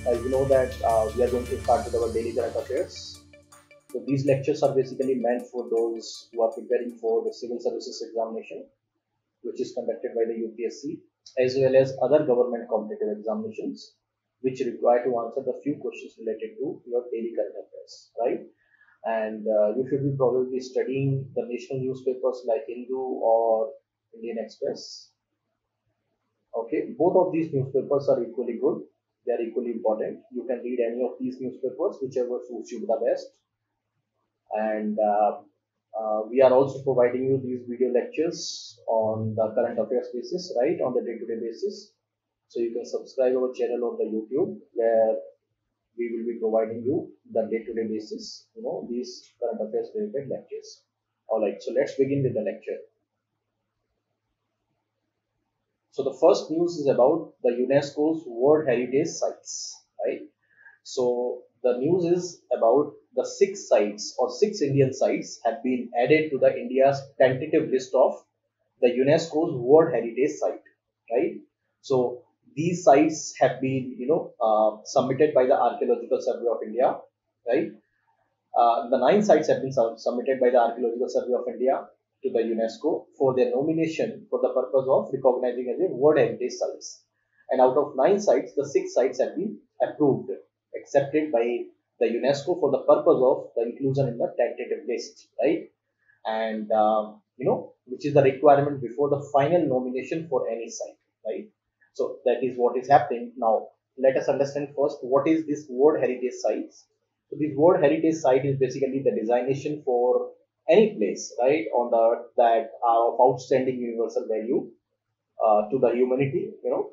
as you know that we are going to start with our daily current affairs. So these lectures are basically meant for those who are preparing for the civil services examination, which is conducted by the UPSC, as well as other government competitive examinations, which require to answer the few questions related to your daily current affairs, right? And you should be probably studying the national newspapers like Hindu or Indian Express. Okay, both of these newspapers are equally good. They are equally important. You can read any of these newspapers, whichever suits you the best. And we are also providing you these video lectures on the current affairs basis, right, on the day-to-day basis. So you can subscribe our channel on the YouTube, where we will be providing you the day-to-day basis, these current affairs related lectures. All right, so let's begin with the lecture. So the first news is about the UNESCO's World Heritage Sites, right? So the news is about the 6 sites or 6 Indian sites have been added to the India's tentative list of the UNESCO's World Heritage Site, right? So these sites have been, submitted by the Archaeological Survey of India, right? The 9 sites have been submitted by the Archaeological Survey of India to the UNESCO for their nomination for the purpose of recognizing as a World Heritage Sites. And out of 9 sites, the 6 sites have been approved, accepted by the UNESCO for the purpose of the inclusion in the tentative list, right? And which is the requirement before the final nomination for any site, right? So that is what is happening now. Let us understand first what is this World Heritage Sites. So this World Heritage Site is basically the designation for any place, right, on the earth that are of outstanding universal value to the humanity,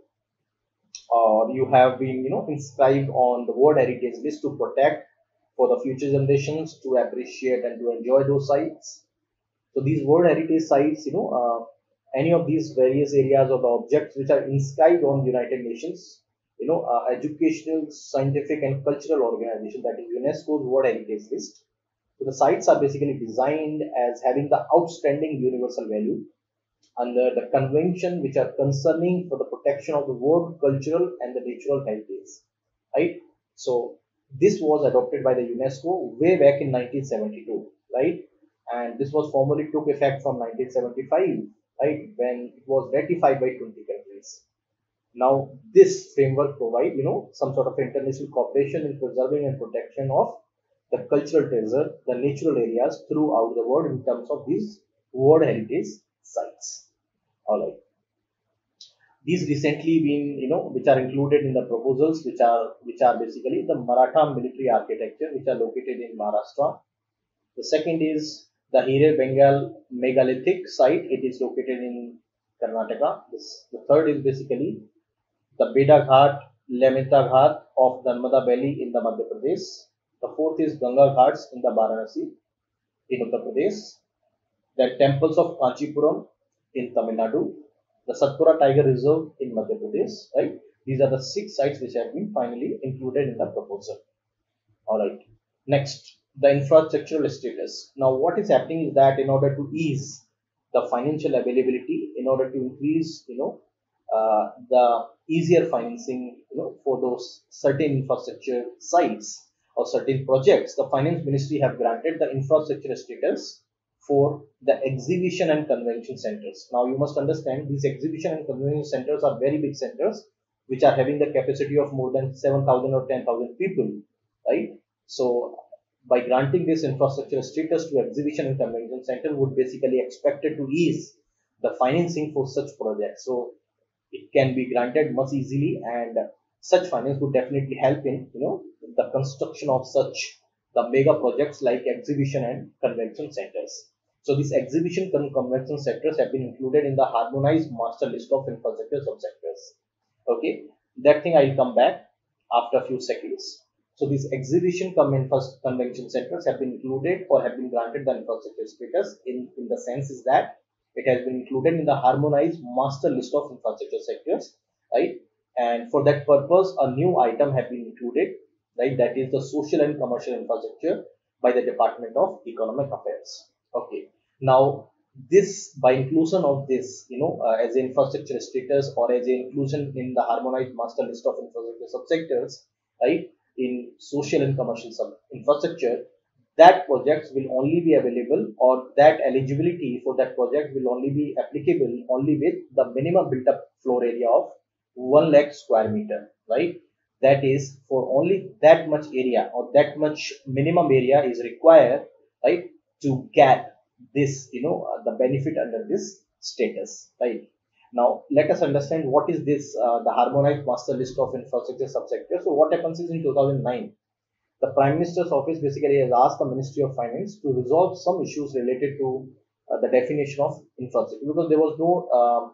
or you have been, inscribed on the World Heritage List to protect for the future generations to appreciate and to enjoy those sites. So these World Heritage Sites, any of these various areas of the objects which are inscribed on the United Nations, educational, scientific, and cultural organization, that is UNESCO's World Heritage List. So the sites are basically designed as having the outstanding universal value under the convention which are concerning for the protection of the world cultural and the natural heritage, right? So this was adopted by the UNESCO way back in 1972, right? And this was formally took effect from 1975, right, when it was ratified by 20 countries. Now this framework provide, some sort of international cooperation in preserving and protection of the cultural treasure, the natural areas throughout the world in terms of these World Heritage Sites. All right. These recently been, which are included in the proposals, which are basically the Maratha military architecture, which are located in Maharashtra. The second is the Hire Bengal megalithic site. It is located in Karnataka. The third is basically the Beda Ghat, Lamita Ghat of Narmada Valley in the Madhya Pradesh. The fourth is Ganga Ghats in the Varanasi in Uttar Pradesh. The temples of Kanchipuram in Tamil Nadu, the Satpura Tiger Reserve in Madhya Pradesh, right? These are the 6 sites which have been finally included in the proposal. All right. Next, the infrastructural status. Now, what is happening is that in order to ease the financial availability, in order to increase, the easier financing, for those certain infrastructure sites or certain projects, the Finance Ministry have granted the infrastructure status for the exhibition and convention centers. Now, you must understand these exhibition and convention centers are very big centers which are having the capacity of more than 7,000 or 10,000 people, right? So by granting this infrastructure status to exhibition and convention center would basically expected to ease the financing for such projects. So it can be granted much easily, and such finance would definitely help in, the construction of such the mega projects like exhibition and convention centers. So these exhibition and convention sectors have been included in the harmonized master list of infrastructure subsectors. Okay, that thing I'll come back after a few seconds. So these exhibition convention centers have been included or have been granted the infrastructure status in the sense is that it has been included in the harmonized master list of infrastructure sectors, right? And for that purpose, a new item have been included, right? That is the social and commercial infrastructure by the Department of Economic Affairs. Okay. Now, this by inclusion of this, as infrastructure status or as inclusion in the harmonized master list of infrastructure subsectors, right, in social and commercial infrastructure, that projects will only be available, or that eligibility for that project will only be applicable only with the minimum built up floor area of 1 lakh square meter, right? That is, for only that much area or that much minimum area is required, right, to get this, the benefit under this status, right? Now, let us understand what is this, the harmonized master list of infrastructure subsectors. So, what happens is in 2009, the Prime Minister's office basically has asked the Ministry of Finance to resolve some issues related to the definition of infrastructure, because there was no,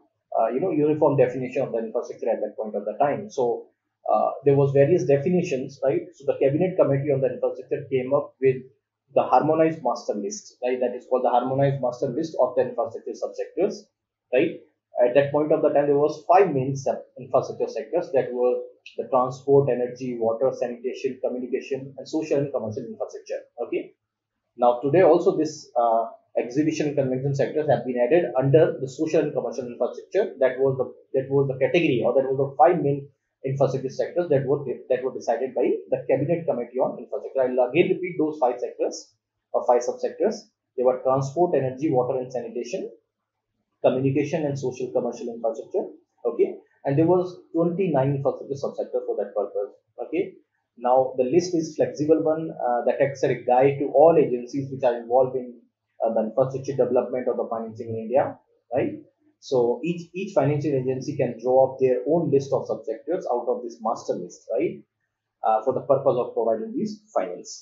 uniform definition of the infrastructure at that point of the time. So, there was various definitions, right? So, the Cabinet Committee on the Infrastructure came up with the harmonized master list, right? That is called the harmonized master list of the infrastructure subsectors, right? At that point of the time, there was five main infrastructure sectors, that were the transport, energy, water, sanitation, communication, and social and commercial infrastructure. Okay. Now today also this exhibition and convention sectors have been added under the social and commercial infrastructure. That was the category, or that was the five main infrastructure sectors that were decided by the Cabinet Committee on Infrastructure. I'll again repeat those five sectors or five subsectors. They were transport, energy, water, and sanitation, communication, and social commercial infrastructure. Okay, and there was 29 infrastructure subsectors for that purpose. Okay, now the list is flexible one, that acts as a guide to all agencies which are involved in the infrastructure development or the financing in India, right? So each financial agency can draw up their own list of subsectors out of this master list, right, for the purpose of providing these finance.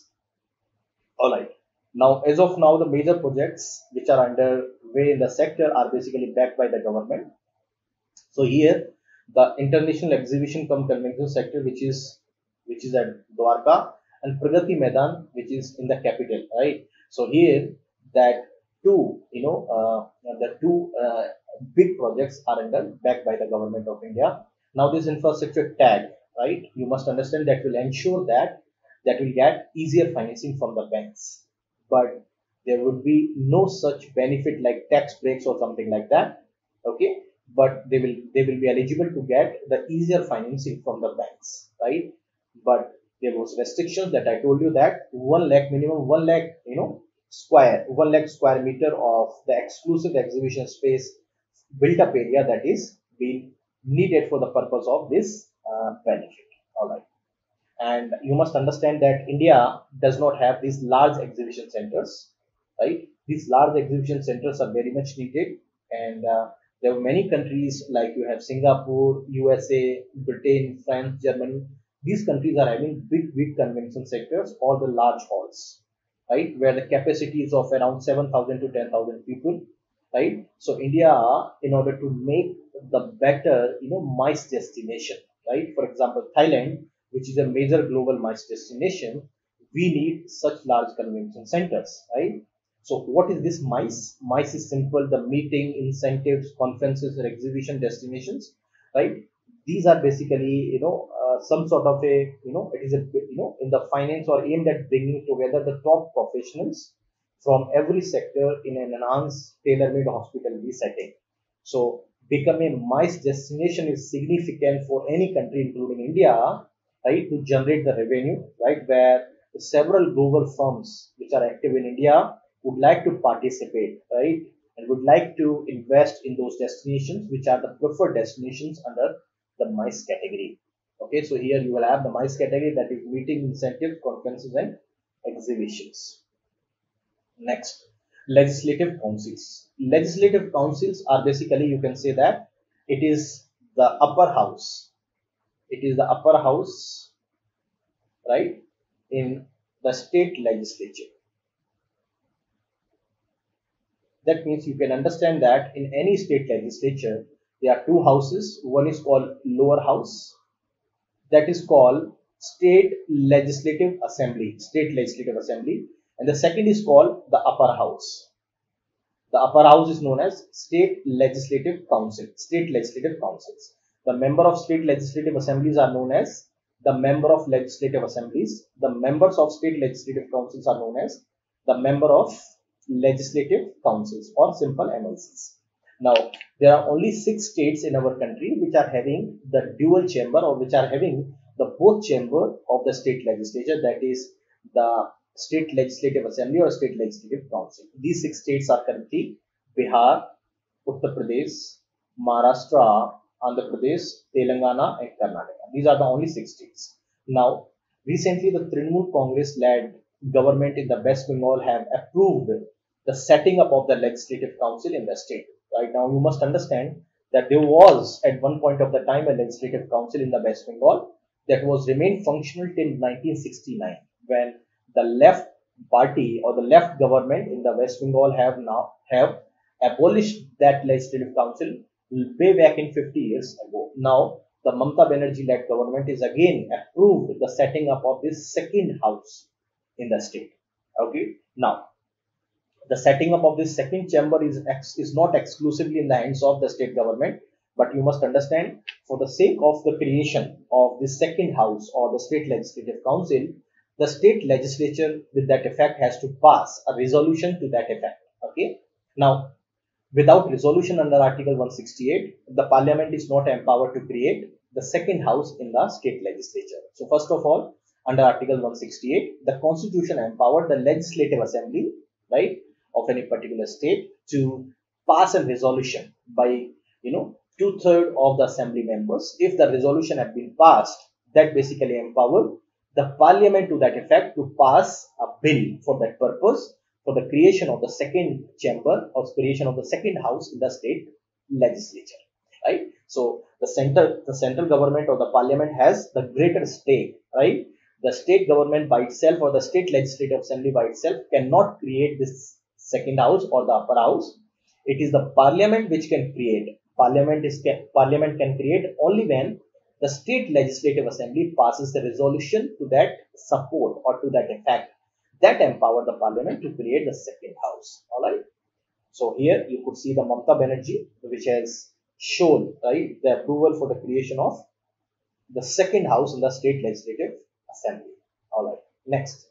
All right. Now, as of now, the major projects which are underway in the sector are basically backed by the government. So here, the international exhibition cum convention sector, which is at Dwarka, and Pragati Maidan, which is in the capital, right? So here, that the two big projects are backed by the government of India. Now, this infrastructure tag, right? You must understand that will ensure that will get easier financing from the banks, but there would be no such benefit like tax breaks or something like that. Okay, but they will be eligible to get the easier financing from the banks, right? But there was restrictions that I told you, that 1 lakh minimum, 1 lakh, 1 lakh square meter of the exclusive exhibition space built up area that is being needed for the purpose of this benefit. All right. And you must understand that India does not have these large exhibition centers, right? These large exhibition centers are very much needed, and there are many countries like you have Singapore, USA, Britain, France, Germany. These countries are having big convention sectors or the large halls, right, where the capacity is of around 7,000 to 10,000 people, right? So India, in order to make the better, MICE destination, right? For example, Thailand, which is a major global MICE destination, we need such large convention centers, right? So what is this MICE? MICE is simple: the meeting, incentives, conferences, or exhibition destinations, right? These are basically, some sort of a, it is a, in the finance, or aimed at bringing together the top professionals from every sector in an enhanced tailor-made hospitality setting. So becoming a MICE destination is significant for any country, including India, right, to generate the revenue, right, where several global firms which are active in India would like to participate, right, and would like to invest in those destinations which are the preferred destinations under the MICE category. Okay, so here you will have the MICE category, that is meeting, incentives, conferences, and exhibitions. Next, legislative councils. Legislative councils are basically, you can say that it is the upper house. It is the upper house, right, in the state legislature. That means you can understand that in any state legislature, there are two houses. One is called lower house, that is called state legislative assembly, and the second is called the upper house. The upper house is known as state legislative councils. The member of state legislative assemblies are known as the member of legislative assemblies. The members of state legislative councils are known as the member of legislative councils, or simple MLCs. Now, there are only 6 states in our country which are having the dual chamber, or which are having the both chamber of the state legislature, that is the state legislative assembly or state legislative council. These six states are currently Bihar, Uttar Pradesh, Maharashtra, Andhra Pradesh, Telangana, and Karnataka. These are the only six states. Now, recently the Trinamool Congress-led government in the West Bengal have approved the setting up of the legislative council in the state. Right now, you must understand that there was at one point of the time a legislative council in the West Bengal that was remained functional till 1969, when the left party or the left government in the West Bengal have abolished that legislative council way back in 50 years ago. Now, the Mamata Banerjee-led government is again approved the setting up of this second house in the state. Okay. Now, the setting up of this second chamber is not exclusively in the hands of the state government, but you must understand, for the sake of the creation of this second house or the state legislative council, the state legislature with that effect has to pass a resolution to that effect. Okay. Now, without resolution under Article 168, the Parliament is not empowered to create the second house in the state legislature. So, first of all, under Article 168, the Constitution empowered the Legislative Assembly, right, of any particular state to pass a resolution by, two-thirds of the assembly members. If the resolution had been passed, that basically empowered the Parliament to that effect to pass a bill for that purpose, for the creation of the second chamber or creation of the second house in the state legislature, right? So the central government or the Parliament has the greater stake, right? The state government by itself or the state legislative assembly by itself cannot create this second house or the upper house. It is the Parliament which can create. Parliament can create only when the state legislative assembly passes the resolution to that support or to that effect, that empower the Parliament to create the second house. All right. So here you could see the Mamata Banerjee, which has shown, right, the approval for the creation of the second house in the state legislative assembly. All right. Next,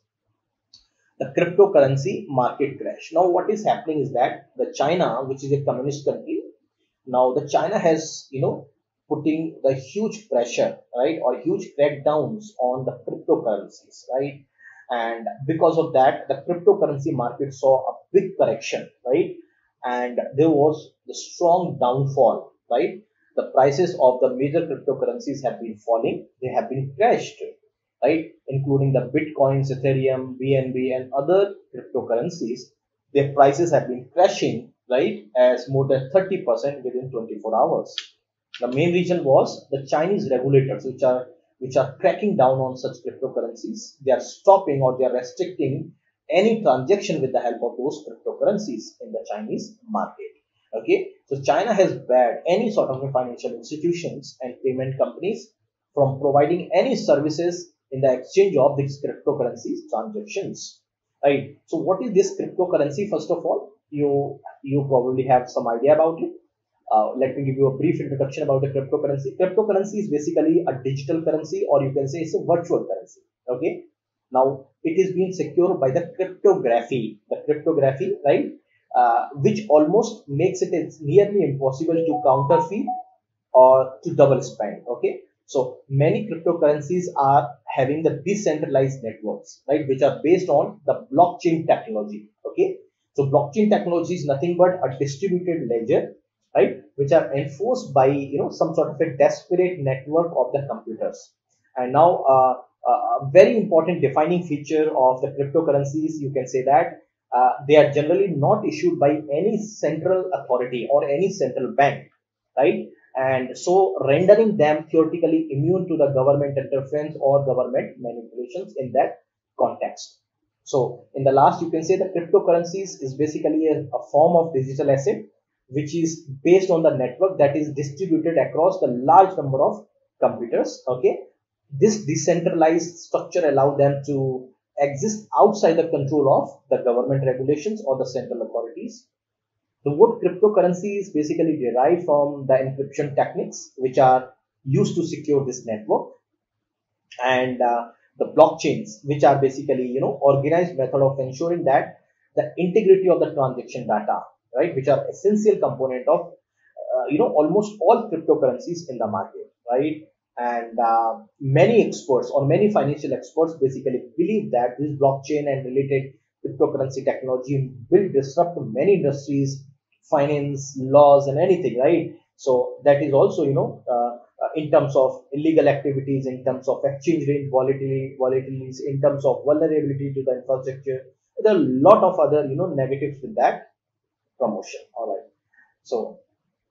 the cryptocurrency market crash. Now, what is happening is that the China, which is a communist country, now the China has, putting the huge pressure, right, or huge crackdowns on the cryptocurrencies, right? And because of that, the cryptocurrency market saw a big correction, right? And there was the strong downfall, right? The prices of the major cryptocurrencies have been falling, they have been crashed, right? Including the Bitcoins, Ethereum, BNB, and other cryptocurrencies, their prices have been crashing, right, as more than 30% within 24 hours. The main reason was the Chinese regulators, which are cracking down on such cryptocurrencies. They are stopping or they are restricting any transaction with the help of those cryptocurrencies in the Chinese market. Okay, so China has banned any sort of financial institutions and payment companies from providing any services in the exchange of these cryptocurrencies transactions. Right. So, what is this cryptocurrency? First of all, you probably have some idea about it. Let me give you a brief introduction about the cryptocurrency. Cryptocurrency is basically a digital currency, or you can say it's a virtual currency. Okay. Now, it is being secured by the cryptography. The cryptography, right, which almost makes it nearly impossible to counterfeit or to double spend. Okay. So many cryptocurrencies are having the decentralized networks, right, which are based on the blockchain technology. Okay. So blockchain technology is nothing but a distributed ledger, right, which are enforced by some sort of a disparate network of the computers. And now a very important defining feature of the cryptocurrencies, you can say that they are generally not issued by any central authority or any central bank, right, and so rendering them theoretically immune to the government interference or government manipulations in that context. So in the last, you can say the cryptocurrencies is basically a form of digital asset which is based on the network that is distributed across the large number of computers. Okay, this decentralized structure allows them to exist outside the control of the government regulations or the central authorities. The word cryptocurrency is basically derived from the encryption techniques which are used to secure this network, and the blockchains, which are basically organized method of ensuring that the integrity of the transaction data, right, which are essential component of almost all cryptocurrencies in the market, right. And many experts or many financial experts basically believe that this blockchain and related cryptocurrency technology will disrupt many industries, finance, laws, and anything, right? So that is also, in terms of illegal activities, in terms of exchange rate volatilities, in terms of vulnerability to the infrastructure. There are a lot of other, negatives with that promotion. All right. So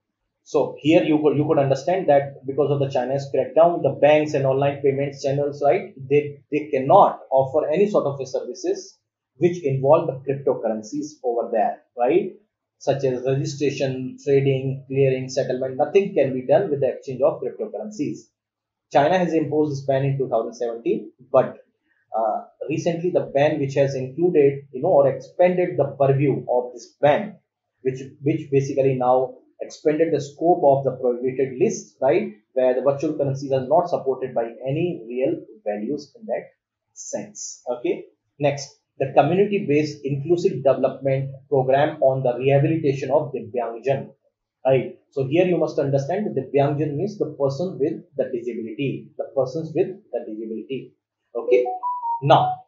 here you could understand that because of the China's crackdown, the banks and online payments channels, right? They cannot offer any sort of a services which involve the cryptocurrencies over there, right? Such as registration, trading, clearing, settlement. Nothing can be done with the exchange of cryptocurrencies. China has imposed this ban in 2017, but recently the ban which has included, or expanded the purview of this ban, which basically now expanded the scope of the prohibited list, right, where the virtual currencies are not supported by any real values in that sense. Okay. Next, the community-based inclusive development program on the rehabilitation of Divyangjan. Right. So here you must understand that Divyangjan means the person with the disability, the persons with the disability. Okay. Now,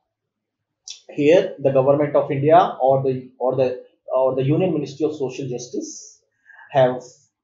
here the government of India or the Union Ministry of Social Justice have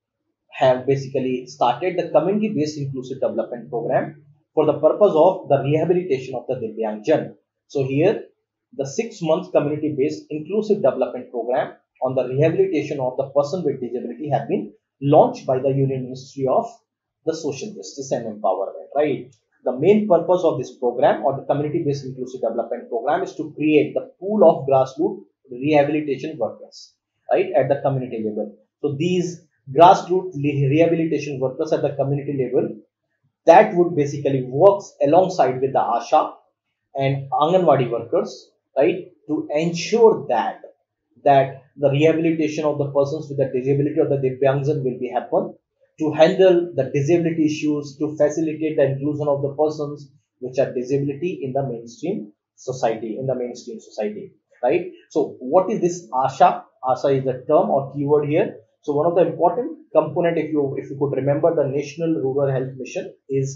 basically started the community-based inclusive development program for the purpose of the rehabilitation of the Divyangjan. So here, the 6 month community-based inclusive development program on the rehabilitation of the person with disability have been launched by the Union Ministry of the Social Justice and Empowerment, right? The main purpose of this program or the community-based inclusive development program is to create the pool of grassroots rehabilitation workers, right, at the community level. So these grassroots rehabilitation workers at the community level that would basically works alongside with the ASHA and Anganwadi workers, right, to ensure that the rehabilitation of the persons with the disability or the Divyangjan will be happen, to handle the disability issues, to facilitate the inclusion of the persons which are disability in the mainstream society, right? So what is this ASHA? ASHA is the term or keyword here. So one of the important component, if you could remember, the National Rural Health Mission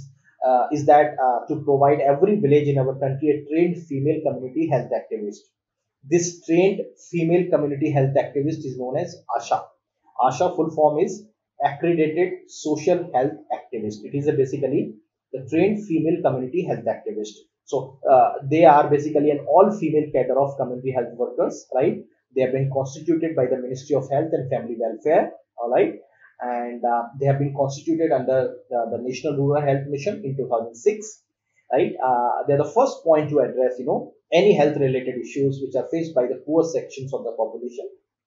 is that to provide every village in our country a trained female community health activist. This trained female community health activist is known as ASHA. ASHA full form is Accredited Social Health Activist. It is basically the trained female community health activist. So they are basically an all-female cadre of community health workers, right? They have been constituted by the Ministry of Health and Family Welfare, all right, and they have been constituted under the National Rural Health Mission in 2006, right? They're the first point to address, any health-related issues which are faced by the poor sections of the population.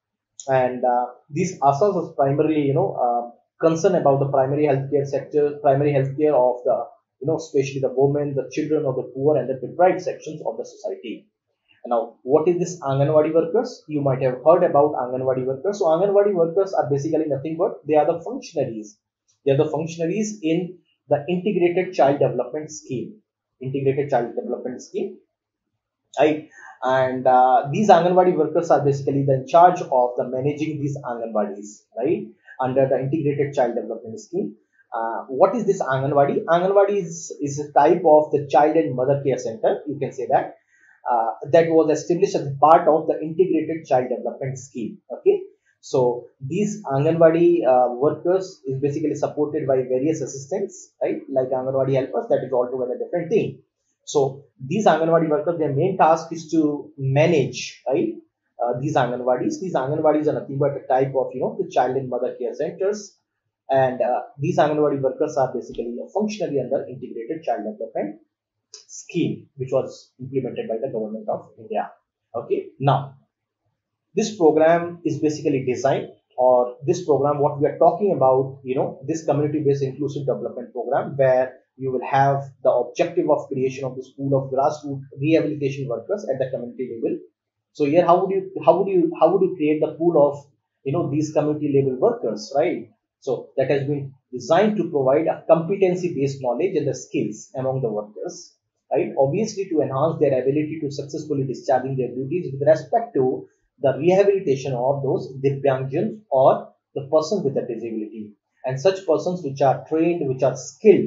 And these ASAs is primarily, concern about the primary healthcare sector, primary healthcare of the, especially the women, the children of the poor and the deprived sections of the society. Now, what is this Anganwadi workers? You might have heard about Anganwadi workers. So Anganwadi workers are basically nothing but they are the functionaries. They are the functionaries in the Integrated Child Development Scheme. Integrated Child Development Scheme, right? And these Anganwadi workers are basically in charge of the managing these Anganwadis, right? Under the Integrated Child Development Scheme. What is this Anganwadi? Anganwadi is a type of the child and mother care center. You can say that that was established as part of the Integrated Child Development Scheme. Okay, so these Anganwadi workers is basically supported by various assistants, right? Like Anganwadi helpers, that is altogether different thing. So these Anganwadi workers, their main task is to manage, right? These Anganwadis. These Anganwadis are nothing but a type of, the child and mother care centers. And these Anganwadi workers are basically a functionary under Integrated Child Development Scheme, which was implemented by the government of India. Okay, now this program is basically designed, or this program, what we are talking about, this community-based inclusive development program, where you will have the objective of creation of this pool of grassroots rehabilitation workers at the community level. So here, how would you create the pool of these community level workers, right? So that has been designed to provide a competency-based knowledge and the skills among the workers, right? Obviously, to enhance their ability to successfully discharging their duties with respect to the rehabilitation of those Divyangjans or the person with a disability, and such persons which are trained, which are skilled,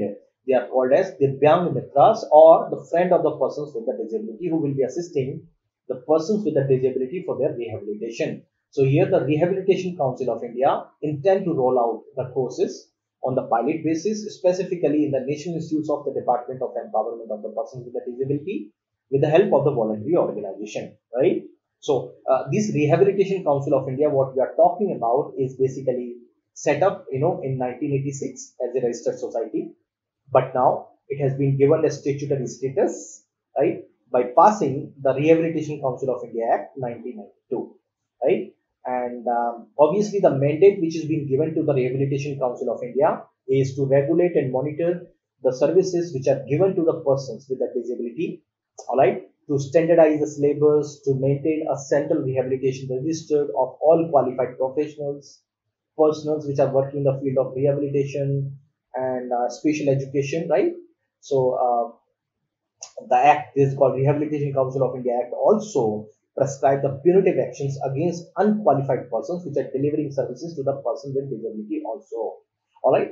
They are called as Divyang Mitras, or the friend of the persons with the disability, who will be assisting the persons with the disability for their rehabilitation. So here the Rehabilitation Council of India intend to roll out the courses on the pilot basis, specifically in the National Institutes of the Department of Empowerment of the Persons with a Disability, with the help of the voluntary organization, right? So this Rehabilitation Council of India, what we are talking about, is basically set up, in 1986 as a registered society, but now it has been given a statutory status, right, by passing the Rehabilitation Council of India Act 1992, right? And obviously, the mandate which is being given to the Rehabilitation Council of India is to regulate and monitor the services which are given to the persons with a disability, all right, to standardize the syllabus, to maintain a central rehabilitation register of all qualified professionals, personnels which are working in the field of rehabilitation and special education, right? So the act is called Rehabilitation Council of India Act also prescribe the punitive actions against unqualified persons which are delivering services to the person with disability also. All right.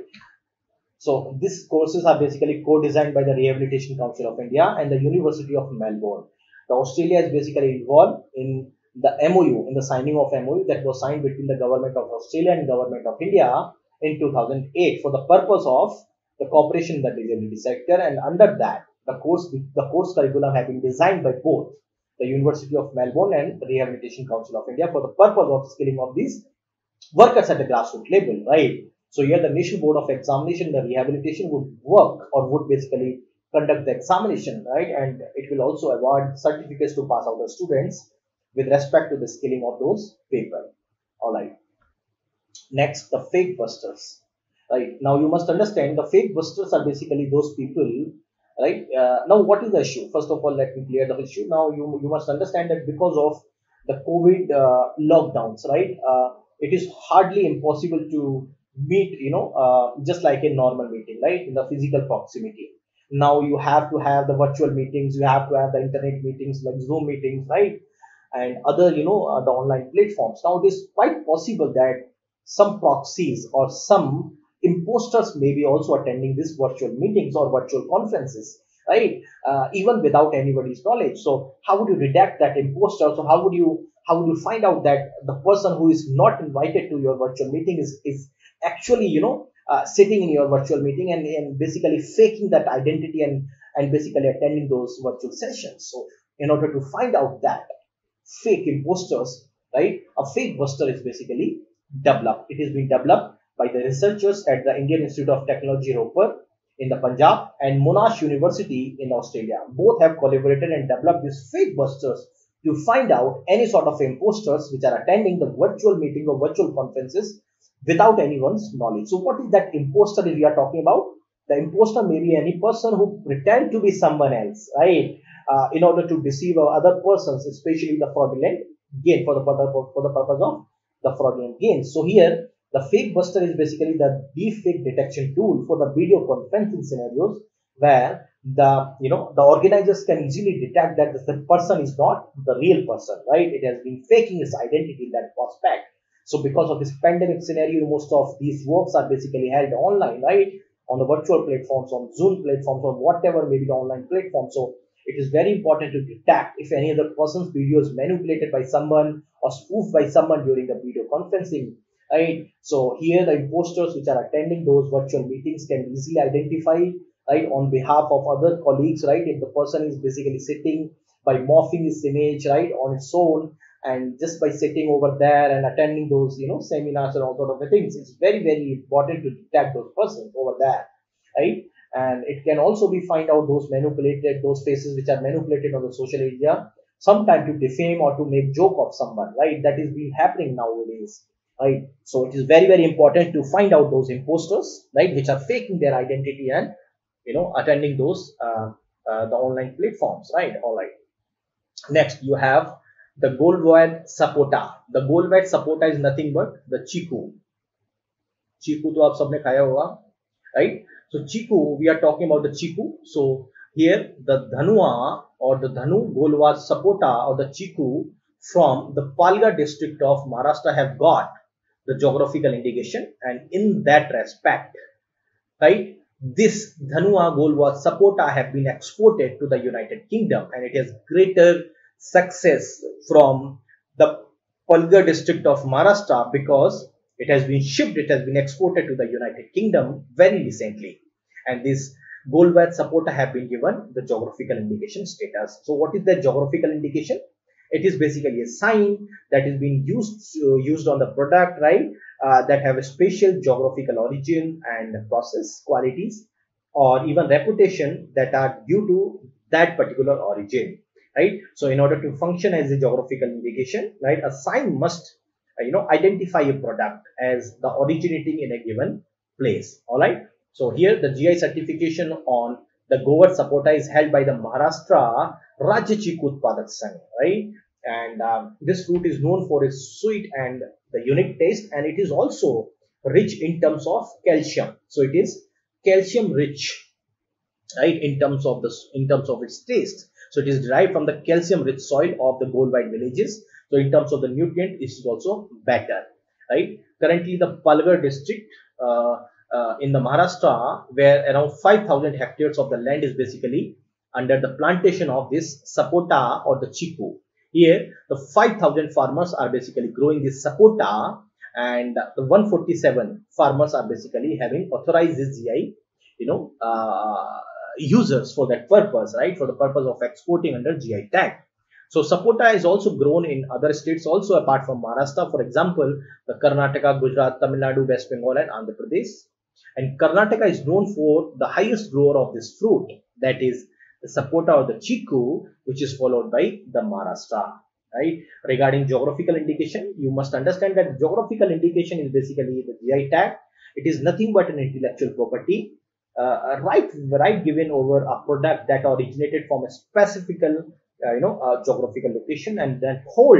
So these courses are basically co-designed by the Rehabilitation Council of India and the University of Melbourne. The Australia is basically involved in the MOU, in the signing of MOU that was signed between the Government of Australia and Government of India in 2008 for the purpose of the cooperation in the disability sector. And under that, the course curriculum have been designed by both the University of Melbourne and the Rehabilitation Council of India for the purpose of skilling of these workers at the grassroots level, right? So here the National Board of Examination, the rehabilitation would work or would basically conduct the examination, right? And it will also award certificates to pass out the students with respect to the skilling of those people. All right. Next, the fake busters. Right. Now you must understand the fake busters are basically those people, right? Now what is the issue? First of all, let me clear the issue. Now you must understand that because of the COVID lockdowns, right? It is hardly impossible to meet, just like a normal meeting, right? In the physical proximity. Now you have to have the virtual meetings, you have to have the internet meetings like Zoom meetings, right? And other, the online platforms. Now it is quite possible that some proxies or some imposters may be also attending these virtual meetings or virtual conferences, right? Even without anybody's knowledge. So how would you redact that imposter? So how would you find out that the person who is not invited to your virtual meeting is actually, sitting in your virtual meeting and basically faking that identity and basically attending those virtual sessions. So in order to find out that fake imposters, right, a fake buster is basically developed. It has been developed by the researchers at the Indian Institute of Technology, Ropar, in the Punjab, and Monash University in Australia. Both have collaborated and developed these fake busters to find out any sort of imposters which are attending the virtual meeting or virtual conferences without anyone's knowledge. So what is that imposter that we are talking about? The imposter may be any person who pretend to be someone else, right? In order to deceive other persons, especially the fraudulent gain for the purpose of the fraudulent gain. So here the fake buster is basically the deepfake detection tool for the video conferencing scenarios where the organizers can easily detect that the person is not the real person, right? It has been faking its identity in that prospect. So because of this pandemic scenario, most of these works are basically held online, right? On the virtual platforms, on Zoom platforms, on whatever maybe the online platform. So it is very important to detect if any other person's video is manipulated by someone or spoofed by someone during the video conferencing, right? So here the imposters which are attending those virtual meetings can easily identify, right, on behalf of other colleagues, right? If the person is basically sitting by morphing his image, right, on its own, and just by sitting over there and attending those, seminars and all sort of the things, it's very, very important to detect those persons over there, right? And it can also be find out those faces which are manipulated on the social media, sometime to defame or to make joke of someone, right? That is been happening nowadays, right? So it is very, very important to find out those imposters, right, which are faking their identity and attending those the online platforms, right? All right. Next, you have the Goldwad sapota. The Goldwad sapota is nothing but the chiku. Chiku to aap sabne khaya hoga, right? So chiku, we are talking about the chiku. So here the dhanua or the dhanu Goldwad sapota or the chiku from the Palghar district of Maharashtra have got the geographical indication, and in that respect, right, this Dhanua, Golwa, Sapota have been exported to the United Kingdom, and it has greater success from the Palghar district of Maharashtra because it has been shipped, it has been exported to the United Kingdom very recently. And this Golwa, Sapota have been given the geographical indication status. So what is the geographical indication? It is basically a sign that is being used on the product, right? That have a special geographical origin and process qualities or even reputation that are due to that particular origin, right? So in order to function as a geographical indication, right, a sign must identify a product as the originating in a given place. All right. So here the GI certification on the Govard Sapota is held by the Maharashtra Rajya Chiku Utpadak Sangh, right? And this fruit is known for its sweet and the unique taste, and it is also rich in terms of calcium. So it is calcium rich, right, in terms of its taste. So it is derived from the calcium rich soil of the Golwide villages. So in terms of the nutrient, it is also better, right? Currently the Palghar district in the Maharashtra, where around 5,000 hectares of the land is basically under the plantation of this sapota or the chiku. Here the 5,000 farmers are basically growing this sapota, and the 147 farmers are basically having authorized this GI users for that purpose, right? For the purpose of exporting under GI tag. So sapota is also grown in other states also apart from Maharashtra. For example, the Karnataka, Gujarat, Tamil Nadu, West Bengal and Andhra Pradesh. And Karnataka is known for the highest grower of this fruit, that is the sapota or the chiku, which is followed by the Maharashtra. Right? Regarding geographical indication, you must understand that geographical indication is basically the GI tag. It is nothing but an intellectual property, right given over a product that originated from a specific geographical location and then hold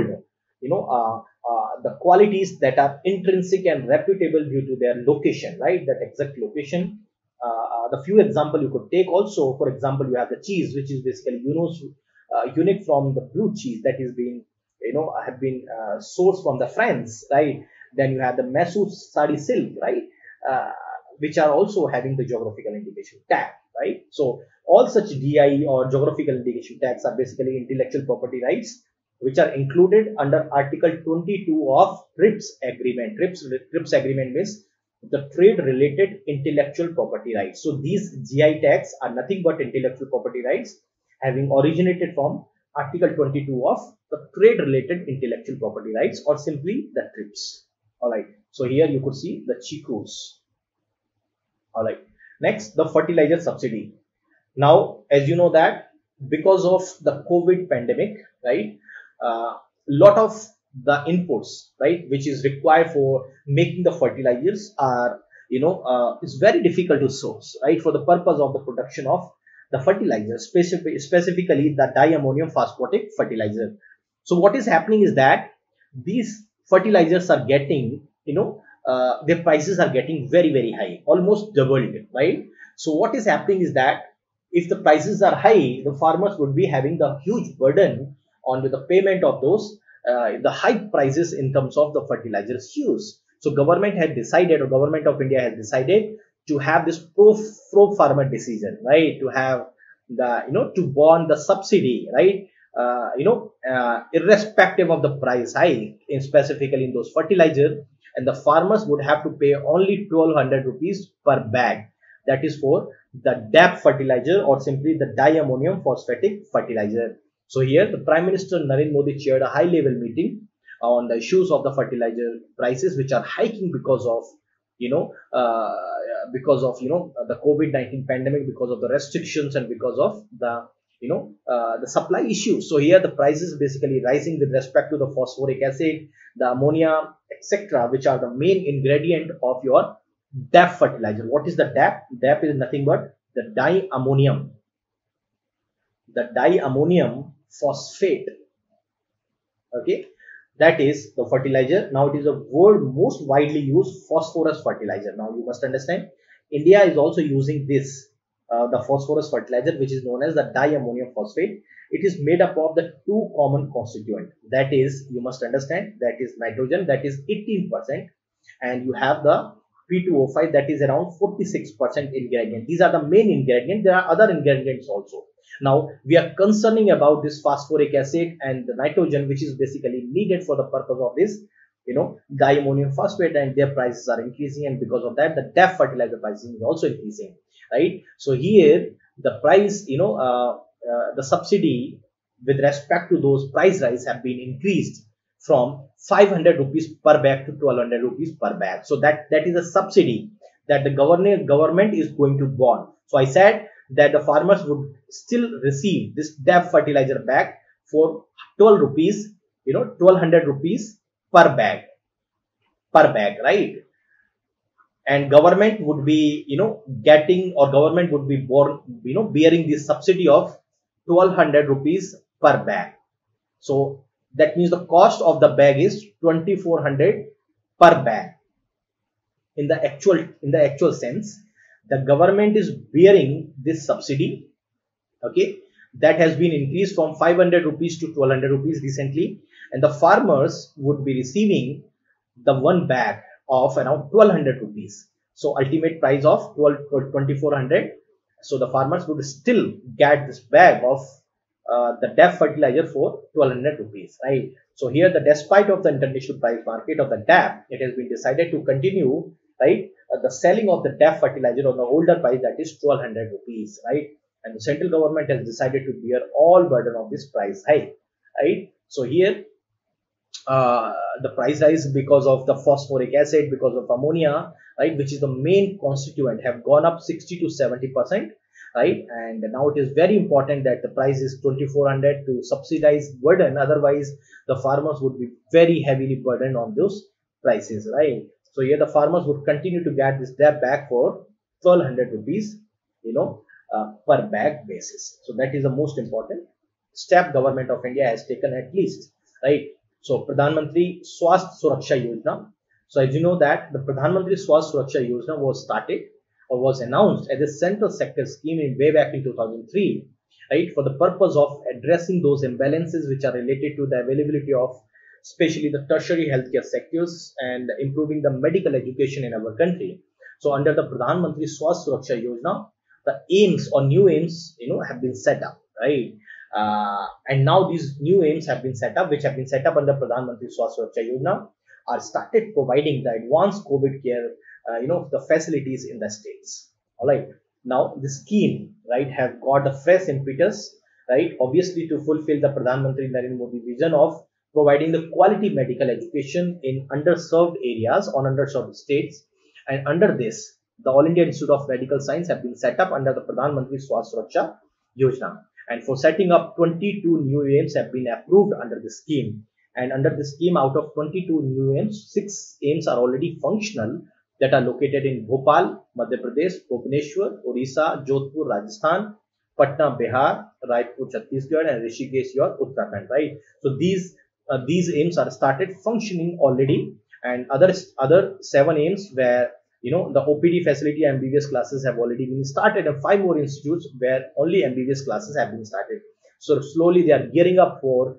the qualities that are intrinsic and reputable due to their location, right? That exact location. The few example you could take also, for example, you have the cheese, which is basically unique from the blue cheese that is being have been sourced from the France, right? Then you have the Mysore sari silk, right? Which are also having the geographical indication tag, right? So all such DI or geographical indication tags are basically intellectual property rights, which are included under Article 22 of TRIPS agreement. TRIPS agreement means the trade related intellectual property rights. So these GI tags are nothing but intellectual property rights having originated from Article 22 of the trade related intellectual property rights, or simply the TRIPS. All right. So here you could see the chikus. All right. Next, the fertilizer subsidy. Now, as you know that because of the COVID pandemic, right, lot of the inputs, right, which is required for making the fertilizers are, is very difficult to source, right, for the purpose of the production of the fertilizer, specifically the diammonium phosphatic fertilizer. So what is happening is that these fertilizers are getting, their prices are getting very, very high, almost doubled, right? So what is happening is that if the prices are high, the farmers would be having the huge burden on the payment of those the high prices in terms of the fertilizers use. So government had decided, or government of India has decided to have this pro farmer decision, right? To have the to bond the subsidy, right? Irrespective of the price hike, in specifically in those fertilizer, and the farmers would have to pay only 1,200 rupees per bag. That is for the DAP fertilizer, or simply the diammonium phosphatic fertilizer. So here the Prime Minister Narendra Modi chaired a high-level meeting on the issues of the fertilizer prices, which are hiking because of the COVID-19 pandemic, because of the restrictions, and because of the the supply issues. So here the prices basically rising with respect to the phosphoric acid, the ammonia, etc., which are the main ingredient of your DAP fertilizer. What is the DAP? DAP is nothing but the diammonium phosphate. Okay, that is the fertilizer. Now it is the world most widely used phosphorus fertilizer. Now you must understand, India is also using this the phosphorus fertilizer, which is known as the diammonium phosphate. It is made up of the two common constituent, that is, you must understand, that is nitrogen, that is 18%, and you have the P2O5, that is around 46% ingredient. These are the main ingredient. There are other ingredients also. Now we are concerning about this phosphoric acid and the nitrogen, which is basically needed for the purpose of this, diammonium phosphate, and their prices are increasing, and because of that the DAP fertilizer pricing is also increasing, right? So here the price, the subsidy with respect to those price rise have been increased from 500 rupees per bag to 1200 rupees per bag. So that is a subsidy that the government is going to bond. So I said that the farmers would still receive this DAP fertilizer bag for 12 rupees, 1200 rupees per bag, right? And government would be, getting, or government would be born, bearing the subsidy of 1200 rupees per bag. So that means the cost of the bag is 2400 per bag. In the actual sense, the government is bearing this subsidy, okay, that has been increased from 500 rupees to 1200 rupees recently, and the farmers would be receiving the one bag of around 1200 rupees. So ultimate price of 2400. So the farmers would still get this bag of the DAP fertilizer for 1200 rupees, right? So here, despite of the international price market of the DAP, it has been decided to continue, right, the selling of the DAP fertilizer on the older price, that is 1200 rupees, right? And the central government has decided to bear all burden of this price hike, right? So here the price rise because of the phosphoric acid, because of ammonia, right, which is the main constituent, have gone up 60 to 70%, right? And now it is very important that the price is 2400 to subsidize burden, otherwise the farmers would be very heavily burdened on those prices, right? So here the farmers would continue to get this DAP back for 1200 rupees, per bag basis. So that is the most important step government of India has taken, at least, right? So Pradhan Mantri Swasth Suraksha Yojana. So as you know that the Pradhan Mantri Swasth Suraksha Yojana was started or was announced as a central sector scheme in way back in 2003, right, for the purpose of addressing those imbalances which are related to the availability of especially the tertiary healthcare sectors and improving the medical education in our country. So under the Pradhan Mantri Swasth Suraksha Yojana, the aims or new aims, have been set up, right? And now these new aims have been set up, which have been set up under Pradhan Mantri Swasth Suraksha Yojana, are started providing the advanced COVID care, the facilities in the states. All right. Now the scheme, right, have got the fresh impetus, right, obviously to fulfill the Pradhan Mantri Narendra Modi vision of providing the quality medical education in underserved areas on underserved states. And under this, the All India Institute of Medical Science have been set up under the Pradhan Mantri Swasth Suraksha Yojana. And for setting up 22 new aims have been approved under the scheme. And under the scheme, out of 22 new aims, 6 aims are already functional, that are located in Bhopal, Madhya Pradesh, Bhubaneswar, Odisha, Jodhpur, Rajasthan, Patna, Bihar, Raipur, Chhattisgarh, and Rishikesh, Uttarakhand, right? So these aims are started functioning already, and other 7 aims where the OPD facility MBBS classes have already been started, and 5 more institutes where only MBBS classes have been started. So slowly they are gearing up for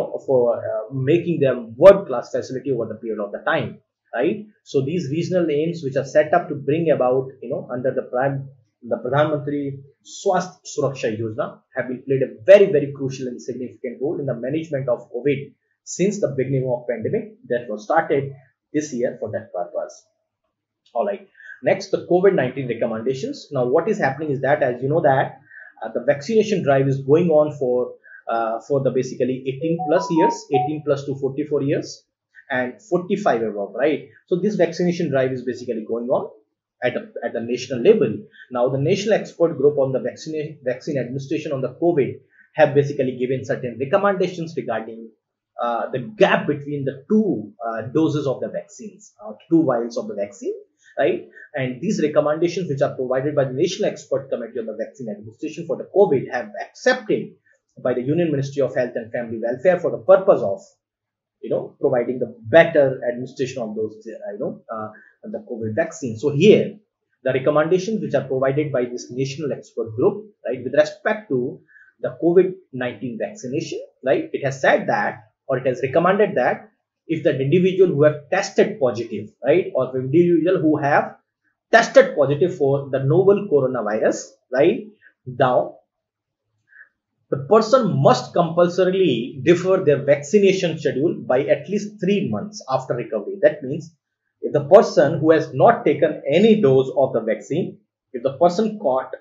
making their world-class facility over the period of the time, right? So these regional aims which are set up to bring about, under the Pradhan Mantri Swasth Suraksha Yojana, have been played a very, very crucial and significant role in the management of COVID since the beginning of pandemic that was started this year for that purpose. All right. Next, the COVID-19 recommendations. Now, what is happening is that, as you know, that the vaccination drive is going on for the basically 18 plus years, 18 plus to 44 years, and 45 above, right? So this vaccination drive is basically going on at the national level. Now, the national expert group on the vaccine administration on the COVID have basically given certain recommendations regarding the gap between the two doses of the vaccines, 2 vials of the vaccine, right? And these recommendations, which are provided by the National Expert Committee on the Vaccine Administration for the COVID, have accepted by the Union Ministry of Health and Family Welfare for the purpose of, providing the better administration of those, the COVID vaccine. So here, the recommendations which are provided by this National Expert Group, right, with respect to the COVID-19 vaccination, right, it has said that, or it has recommended that, if the individual who have tested positive, right, or the individual who have tested positive for the novel coronavirus, right, now the person must compulsorily defer their vaccination schedule by at least 3 months after recovery. That means if the person who has not taken any dose of the vaccine, if the person caught,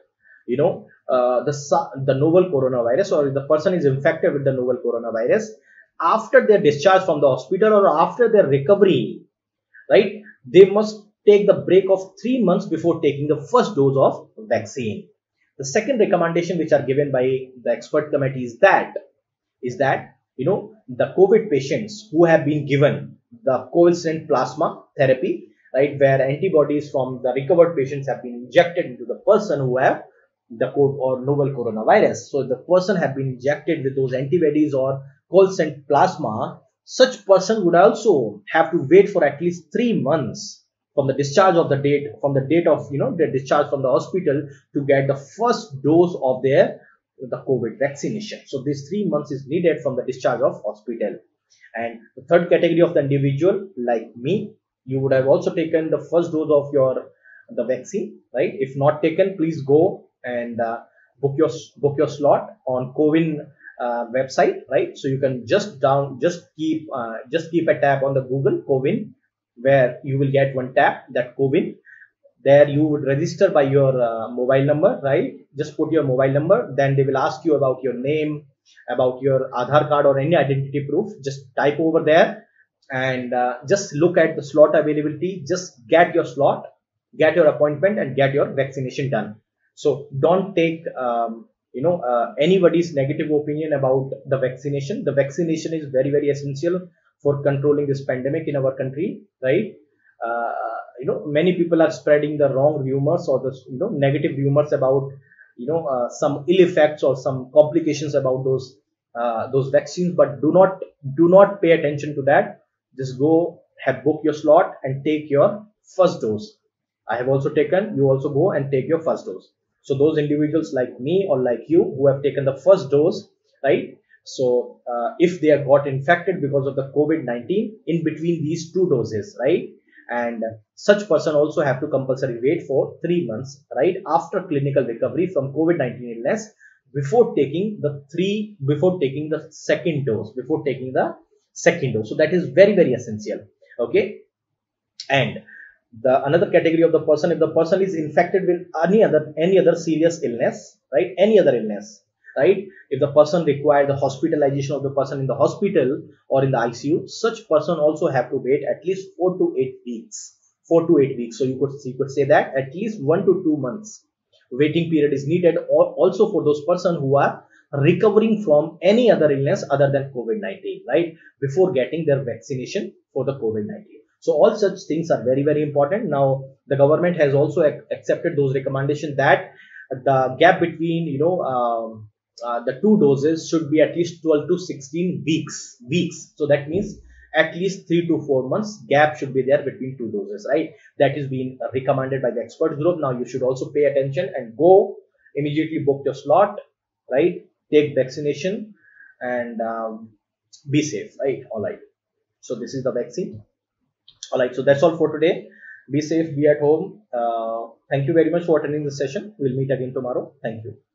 the novel coronavirus, or if the person is infected with the novel coronavirus after their discharge from the hospital or after their recovery, right, they must take the break of 3 months before taking the first dose of vaccine. The second recommendation which are given by the expert committee is that the COVID patients who have been given the covalescent plasma therapy, right, where antibodies from the recovered patients have been injected into the person who have the COVID or novel coronavirus. So the person have been injected with those antibodies or covalescent plasma. Such person would also have to wait for at least 3 months from the date of their discharge from the hospital to get the first dose of the COVID vaccination. So this 3 months is needed from the discharge of hospital. And the third category of the individual like me, you would have also taken the first dose of the vaccine, right? If not taken, please go and book your slot on CoWIN website, right? So you can just keep a tab on the Google CoWIN, where you will get one tab, that CoWIN. There you would register by your mobile number, right? Just put your mobile number, then they will ask you about your name, about your Aadhaar card or any identity proof. Just type over there and just look at the slot availability. Just get your slot, get your appointment, and get your vaccination done. So don't take anybody's negative opinion about the vaccination. The vaccination is very, very essential for controlling this pandemic in our country, right? Many people are spreading the wrong rumors or the negative rumors about some ill effects or some complications about those vaccines, but do not pay attention to that. Just go, have book your slot and take your first dose. I have also taken. You also go and take your first dose. So those individuals like me or like you who have taken the first dose, right? So if they have got infected because of the COVID-19 in between these two doses, right, and such person also have to compulsory wait for 3 months, right, after clinical recovery from COVID-19 illness before taking the second dose, So that is very, very essential. Okay. And the another category of the person, if the person is infected with any other serious illness, right, any other illness, right, if the person require the hospitalization of the person in the hospital or in the ICU, such person also have to wait at least 4 to 8 weeks. So you could say that at least 1 to 2 months waiting period is needed, or also for those person who are recovering from any other illness other than COVID-19, right, before getting their vaccination for the COVID-19. So all such things are very, very important. Now the government has also accepted those recommendations that the gap between the two doses should be at least 12 to 16 weeks. So that means at least 3 to 4 months gap should be there between two doses, right? That is being recommended by the expert group. Now you should also pay attention and go immediately book your slot, right? Take vaccination and be safe, right? All right. So this is the vaccine. All right. So that's all for today. Be safe, be at home. Thank you very much for attending this session. We'll meet again tomorrow. Thank you.